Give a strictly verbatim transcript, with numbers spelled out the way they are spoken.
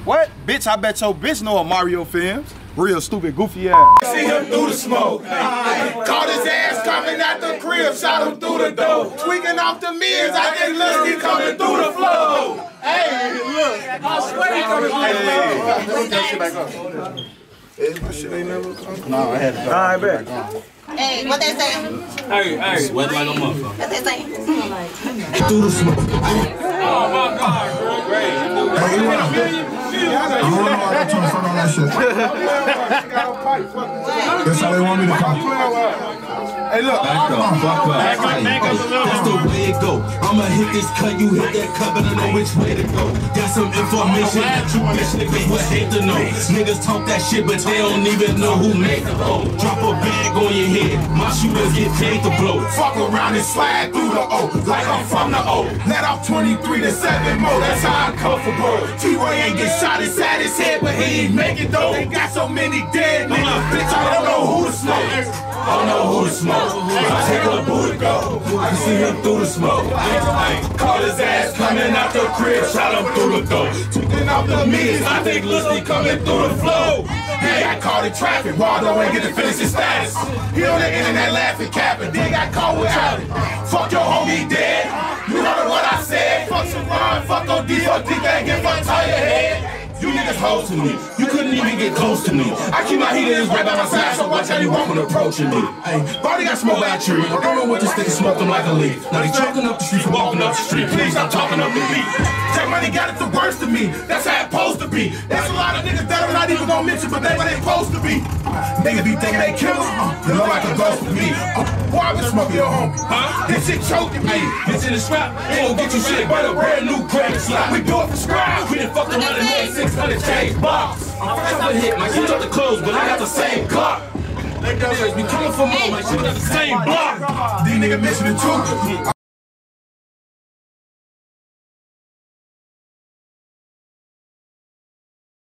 What? Bitch, I bet your bitch know a Mario films. Real stupid, goofy ass. See him through the smoke. Caught his ass coming out the crib, shot him through the door. Tweaking off the mirrors, I think Lusty coming through the floor. Hey, look. I swear he coming through the floor. Put that shit back up. That shit ain't never come. No, I had to. I bet. Hey, what they saying? Hey, hey. Sweat like a motherfucker. What they saying? Through the smoke. Oh my God, bro. Great. I don't know why they're trying to front on that shit. That's how they want me to cop. Hey, look. Back up, fuck up. Back up, back up a little. That's the way it go. I'ma hit this cut, you hit that cut, but I know which way to go. Got some information that you bitch niggas would hate to know. Niggas talk that shit, but they don't even know who made the blow. Drop a bag on your head, my shooters get paid to blow. Fuck around and slide through the O, like I'm from the O. Let off twenty-three to seven more, that's how I come for bro. T-Ray ain't get shot inside his head, but he ain't make it though. They got so many dead niggas, bitch, I don't know who to smoke. I don't know who to smoke. I take a boo to go. I can see him through the smoke. Caught his ass coming out the crib, shot him through the door. Tweaking off the meters, I think Lusty coming through the flow. He got caught in traffic, Waldo ain't get to finish his status. He on the internet laughing, capping, then got caught without it. Fuck your homie dead. You heard what I said. Fuck Saran, fuck O D, fuck D-Bang, and fuck tie your head. You niggas hoes to me. You couldn't even get close to me. I keep my heat in right by my side, so watch how you walk when approaching me. Hey, Barty got smoked by a tree. I don't know what this nigga smoked him like a leaf. Now he choking up the street for walking up the street. Please stop talking up the beat. J Money got it the worst of me. That's how it's supposed to be. That's a lot of niggas that I'm not even gonna mention, but they what they supposed to be. Niggas be thinking they killers. They look like a ghost to me. Why I been smoking your homie? Huh? This shit choking me. Bitch in the strap, ain't gon' get you shit but a brand new crack slot. We do it for scrap. We done fucked around and made six hundred change box. I'm first up hit, my shit got the clothes, but I got the same clock. They be coming for more, my shit got the same block. These niggas missing the truth. I